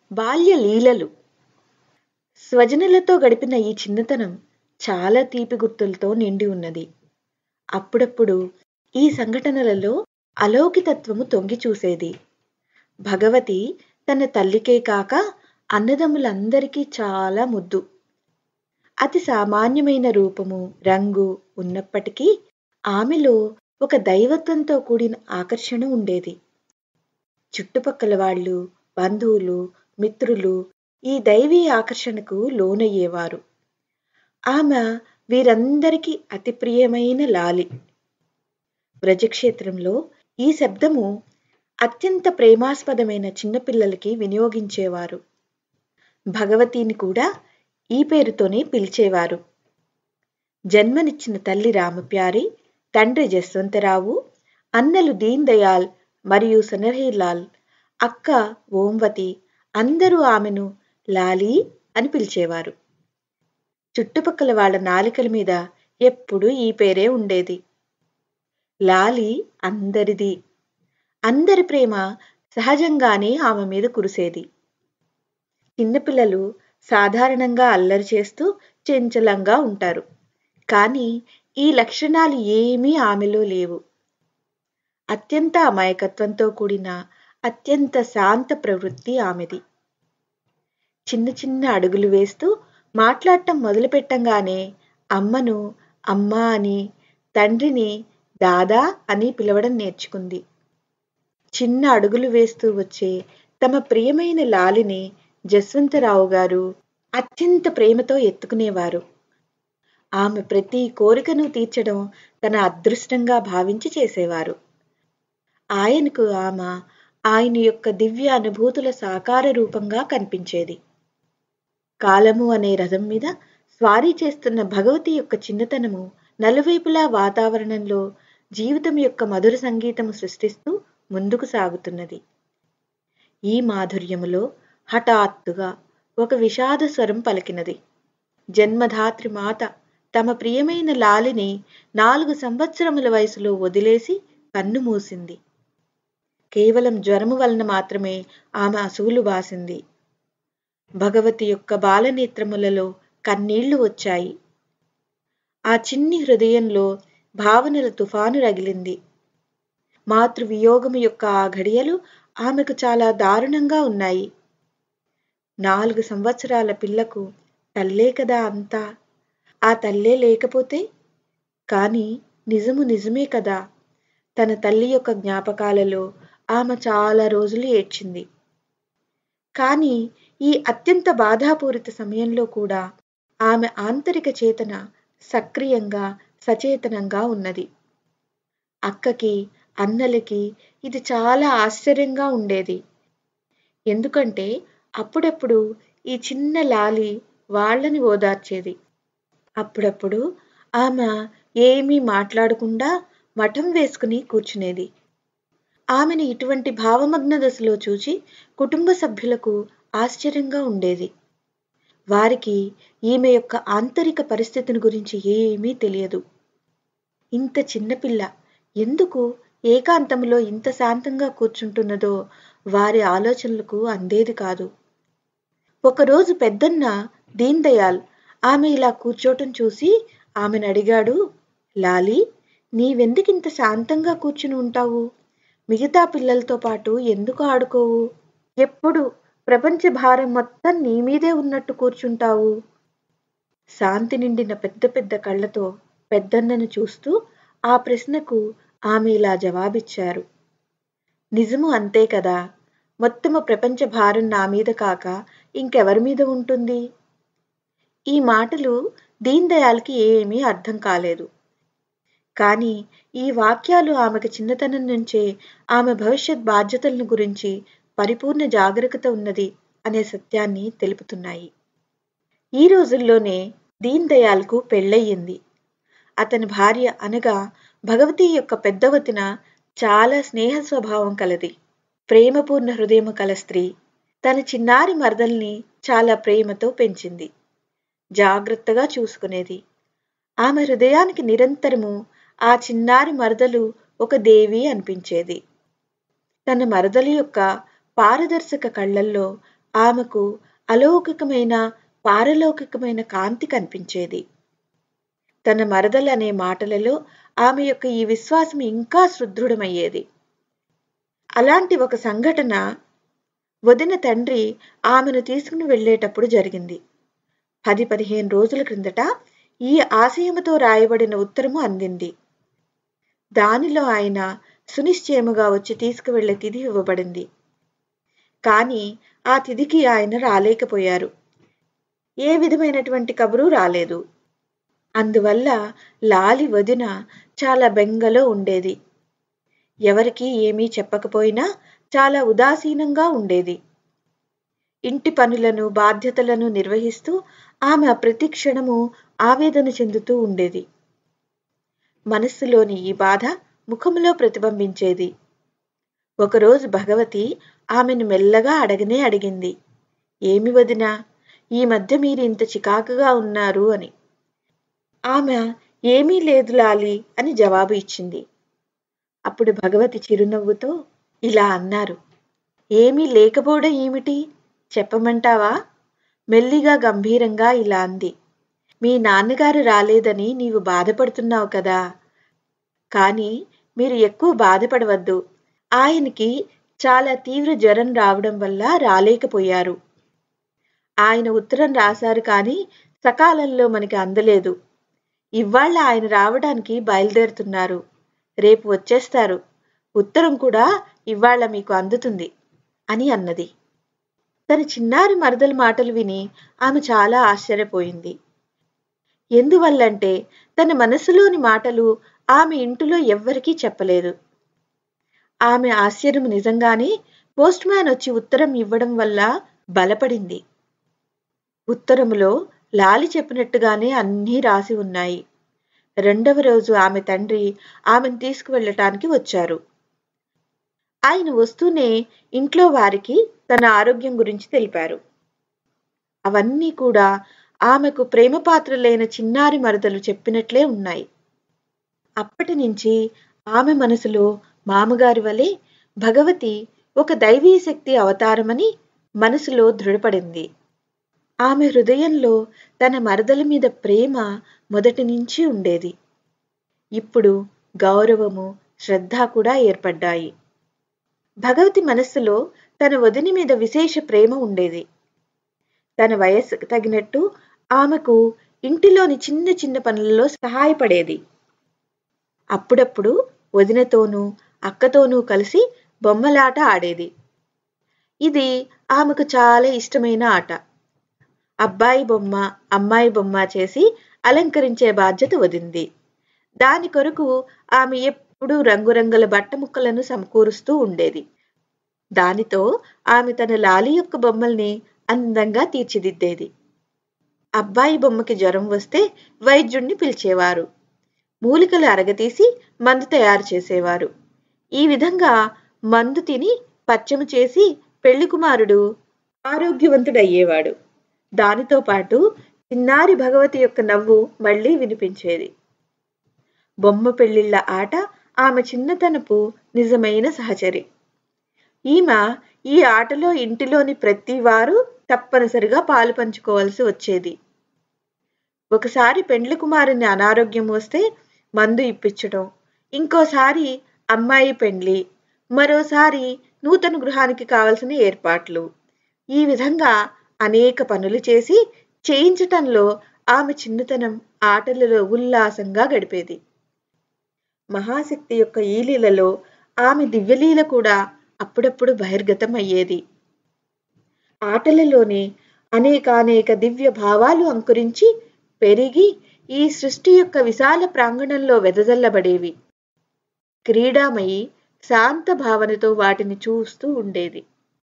బాల్య లీలలు. స్వజనులతో గడిపిన ఈ చిన్నతనం చాలా తీపి గుర్తులతో నిండి ఉన్నది. అప్పుడప్పుడు ఈ సంఘటనలలో అలౌకికత్వము తొంగి చూసేది. భగవతి తన తల్లికే కాక అన్నదమ్ములందరికీ చాలా ముద్దు. అతి సామాన్యమైన రూపము, రంగు ఉన్నప్పటికీ ఆమెలో ఒక దైవత్వంతో కూడిన ఆకర్షణ ఉండేది. చుట్టుపక్కల వాళ్ళు, బంధువులు, మిత్రులు ఈ దైవీ ఆకర్షణకు లోనయ్యేవారు. ఆమె వీరందరికీ అతి ప్రియమైన లాలి. వ్రజక్షేత్రంలో ఈ శబ్దము అత్యంత ప్రేమాస్పదమైన చిన్నపిల్లలకి వినియోగించేవారు. భగవతిని కూడా ఈ పేరుతోనే పిలిచేవారు. జన్మనిచ్చిన తల్లి రామప్యారి, తండ్రి జస్వంతరావు, అన్నలు దీన్ దయాల్ మరియు సనర్హీలాల్, అక్క ఓంవతి అందరూ ఆమెను లాలీ అని పిలిచేవారు. చుట్టుపక్కల వాళ్ళ నాలికల మీద ఎప్పుడూ ఈ పేరే ఉండేది. లాలి అందరిది. అందరి ప్రేమ సహజంగానే ఆమె మీద కురిసేది. చిన్నపిల్లలు సాధారణంగా అల్లరి చేస్తూ చంచలంగా ఉంటారు. కానీ ఈ లక్షణాలు ఏమీ ఆమెలో లేవు. అత్యంత అమాయకత్వంతో కూడిన అత్యంత శాంత ప్రవృత్తి ఆమెది. చిన్న చిన్న అడుగులు వేస్తూ మాట్లాడటం మొదలుపెట్టంగానే అమ్మను అమ్మా అని, తండ్రిని దాదా అని పిలవడం నేర్చుకుంది. చిన్న అడుగులు వేస్తూ వచ్చే తమ ప్రియమైన లాలిని జస్వంతరావు గారు అత్యంత ప్రేమతో ఎత్తుకునేవారు. ఆమె ప్రతి కోరికను తీర్చడం తన అదృష్టంగా భావించి చేసేవారు. ఆయనకు ఆమె ఆయన యొక్క దివ్య అనుభూతుల సాకార రూపంగా కనిపించేది. కాలము అనే రథం మీద స్వారీ చేస్తున్న భగవతి యొక్క చిన్నతనము నలువైపులా వాతావరణంలో జీవితం యొక్క మధుర సంగీతము సృష్టిస్తూ ముందుకు సాగుతున్నది. ఈ మాధుర్యములో హఠాత్తుగా ఒక విషాద స్వరం పలికినది. జన్మధాత్రి మాత తమ ప్రియమైన లాలిని 4 సంవత్సరముల వయసులో వదిలేసి కన్ను మూసింది. కేవలం జ్వరము వలన మాత్రమే ఆమె అసువులు బాసింది. భగవతి యొక్క బాలనేత్రములలో కన్నీళ్లు వచ్చాయి. ఆ చిన్ని హృదయంలో భావనల తుఫాను రగిలింది. మాతృవియోగము యొక్క ఆ ఘడియలు ఆమెకు చాలా దారుణంగా ఉన్నాయి. 4 సంవత్సరాల పిల్లకు తల్లే కదా అంతా. ఆ తల్లే లేకపోతే? కానీ నిజము నిజమే కదా. తన తల్లి యొక్క జ్ఞాపకాలలో ఆమె చాలా రోజులు ఏడ్చింది. కానీ ఈ అత్యంత బాధాపూరిత సమయంలో కూడా ఆమె ఆంతరిక చేతన సక్రియంగా, సచేతనంగా ఉన్నది. అక్కకి, అన్నలకి ఇది చాలా ఆశ్చర్యంగా ఉండేది. ఎందుకంటే అప్పుడప్పుడు ఈ చిన్న లాలి వాళ్ళని ఓదార్చేది. అప్పుడప్పుడు ఆమె ఏమీ మాట్లాడకుండా మఠం వేసుకుని కూర్చునేది. ఆమెను ఇటువంటి భావమగ్న దశలో చూచి కుటుంబ సభ్యులకు ఆశ్చర్యంగా ఉండేది. వారికి ఈమె యొక్క ఆంతరిక పరిస్థితిని గురించి ఏమీ తెలియదు. ఇంత చిన్నపిల్ల ఎందుకు ఏకాంతంలో ఇంత శాంతంగా కూర్చుంటున్నదో వారి ఆలోచనలకు అందేది కాదు. ఒకరోజు పెద్దన్న దీన్ దయాల్ ఆమె ఇలా కూర్చోటం చూసి ఆమెను అడిగాడు, లాలి, నీవెందుకింత శాంతంగా కూర్చుని ఉంటావు? మిగతా పిల్లలతో పాటు ఎందుకు ఆడుకోవు? ఎప్పుడు ప్రపంచ భారం మొత్తం నీ మీదే ఉన్నట్టు కూర్చుంటావు? శాంతి నిండిన పెద్ద పెద్ద కళ్ళతో పెద్దన్నను చూస్తూ ఆ ప్రశ్నకు ఆమె ఇలా జవాబిచ్చారు. నిజము అంతే కదా. మొత్తము ప్రపంచ భారం నా మీద కాక ఇంకెవరి మీద ఉంటుంది? ఈ మాటలు దీన్ దయాల్కి ఏమీ అర్థం కాలేదు. కానీ ఈ వాక్యాలు ఆమెకు చిన్నతనం నుంచే ఆమె భవిష్యత్ బాధ్యతలను గురించి పరిపూర్ణ జాగరూకత ఉన్నది అనే సత్యాన్ని తెలుపుతున్నాయి. ఈ రోజుల్లోనే దీన్ దయాల్కు పెళ్ళయింది. అతని భార్య అనగా భగవతి యొక్క పెద్ద వదిన చాలా స్నేహ స్వభావం కలది. ప్రేమపూర్ణ హృదయము కల స్త్రీ. తన చిన్నారి మరదల్ని చాలా ప్రేమతో పెంచింది. జాగ్రత్తగా చూసుకునేది. ఆమె హృదయానికి నిరంతరము ఆ చిన్నారి మరదలు ఒక దేవి అనిపించేది. తన మరదలి యొక్క పారదర్శక కళ్ళల్లో ఆమెకు అలౌకికమైన పారలౌకికమైన కాంతి కనిపించేది. తన మరదలనే మాటలలో ఆమె యొక్క ఈ విశ్వాసం ఇంకా సుదృఢమయ్యేది. అలాంటి ఒక సంఘటన వదిన తండ్రి ఆమెను తీసుకుని వెళ్ళేటప్పుడు జరిగింది. 10-15 రోజుల క్రిందట ఈ ఆశయముతో రాయబడిన ఉత్తరము అందింది. దానిలో ఆయన సునిశ్చయముగా వచ్చి తీసుకువెళ్లే తిథి ఇవ్వబడింది. కానీ ఆ తిథికి ఆయన రాలేకపోయారు. ఏ విధమైనటువంటి కబురు రాలేదు. అందువల్ల లాలి వదిన చాలా బెంగలో ఉండేది. ఎవరికీ ఏమీ చెప్పకపోయినా చాలా ఉదాసీనంగా ఉండేది. ఇంటి పనులను బాధ్యతలను నిర్వహిస్తూ ఆమె ప్రతి క్షణము ఆవేదన చెందుతూ ఉండేది. మనస్సులోని ఈ బాధ ముఖములో ప్రతిబింబించేది. ఒకరోజు భగవతి ఆమెను మెల్లగా అడిగింది, ఏమి వదినా, ఈ మధ్య మీరు ఇంత చికాకుగా ఉన్నారు అని. ఆమె ఏమీ లేదు లాలి అని జవాబు ఇచ్చింది. అప్పుడు భగవతి చిరునవ్వుతో ఇలా అన్నారు, ఏమీ లేకపోవడం ఏమిటి చెప్పమంటావా? మెల్లిగా గంభీరంగా ఇలా అంది, మీ నాన్నగారు రాలేదని నీవు బాధపడుతున్నావు కదా, కానీ మీరు ఎక్కువ బాధపడవద్దు. ఆయనకి చాలా తీవ్ర జ్వరం రావడం వల్ల రాలేకపోయారు. ఆయన ఉత్తరం రాశారు కానీ సకాలంలో మనకి అందలేదు. ఇవాళ ఆయన రావడానికి బయలుదేరుతున్నారు. రేపు వచ్చేస్తారు. ఉత్తరం కూడా ఇవాళ మీకు అందుతుంది అని అన్నది. తన చిన్నారి మరదల మాటలు విని ఆమె చాలా ఆశ్చర్యపోయింది. ఎందువల్లంటే తన మనసులోని మాటలు ఆమె ఇంటిలో ఎవ్వరికీ చెప్పలేదు. ఆమె ఆశ్చర్యం నిజంగానే పోస్ట్ మ్యాన్ వచ్చి ఉత్తరం ఇవ్వడం వల్ల బలపడింది. ఉత్తరములో లాలి చెప్పినట్టుగానే అన్నీ రాసి ఉన్నాయి. రెండవ రోజు ఆమె తండ్రి ఆమెను తీసుకువెళ్ళటానికి వచ్చారు. ఆయన వస్తూనే ఇంట్లో వారికి తన ఆరోగ్యం గురించి తెలిపారు. అవన్నీ కూడా ఆమెకు ప్రేమపాత్రులైన చిన్నారి మరదలు చెప్పినట్లే ఉన్నాయి. అప్పటి నుంచి ఆమె మనసులో మామగారి వలె భగవతి ఒక దైవీ శక్తి అవతారమని మనసులో దృఢపడింది. ఆమె హృదయంలో తన మరదల మీద ప్రేమ మొదటి నుంచి ఉండేది. ఇప్పుడు గౌరవము, శ్రద్ధ కూడా ఏర్పడ్డాయి. భగవతి మనస్సులో తన వదిన మీద విశేష ప్రేమ ఉండేది. తన వయస్సుకు తగినట్టు ఆమెకు ఇంటిలోని చిన్న చిన్న పనులలో సహాయపడేది. అప్పుడప్పుడు వదినతోనూ అక్కతోనూ కలిసి బొమ్మలాట ఆడేది. ఇది ఆమెకు చాలా ఇష్టమైన ఆట. అబ్బాయి బొమ్మ, అమ్మాయి బొమ్మ చేసి అలంకరించే బాధ్యత వదింది. దాని కొరకు ఆమె ఎప్పుడూ రంగురంగుల బట్ట ముక్కలను సమకూరుస్తూ ఉండేది. దానితో ఆమె తన లాలి యొక్క బొమ్మల్ని అందంగా తీర్చిదిద్దేది. అబ్బాయి బొమ్మకి జ్వరం వస్తే వైద్యుణ్ణి పిలిచేవారు. మూలికలు అరగతీసి మందు తయారు చేసేవారు. ఈ విధంగా మందు తిని పచ్చము చేసి పెళ్లి కుమారుడు ఆరోగ్యవంతుడయ్యేవాడు. దానితో పాటు చిన్నారి భగవతి యొక్క నవ్వు మళ్లీ వినిపించేది. బొమ్మ పెళ్లిళ్ల ఆట ఆమె చిన్నతనపు నిజమైన సహచరి. ఈమె ఈ ఆటలో ఇంటిలోని ప్రతి వారు తప్పనిసరిగా పాలు పంచుకోవాల్సి వచ్చేది. ఒకసారి పెండ్లి కుమారుని అనారోగ్యం వస్తే మందు ఇప్పించడం, ఇంకోసారి అమ్మాయి పెండ్లి, మరోసారి నూతన గృహానికి కావలసిన ఏర్పాట్లు, ఈ విధంగా అనేక పనులు చేసి చేయించటంలో ఆమె చిన్నతనం ఆటలలో ఉల్లాసంగా గడిపేది. మహాశక్తి యొక్క ఈ లీలలో ఆమె దివ్యలీల కూడా అప్పుడప్పుడు బహిర్గతం అయ్యేది. ఆటలలోనే అనేకానేక దివ్య భావాలు అంకురించి పెరిగి ఈ సృష్టి యొక్క విశాల ప్రాంగణంలో వెదజల్లబడేవి. క్రీడామయి శాంత భావనతో వాటిని చూస్తూ ఉండేది.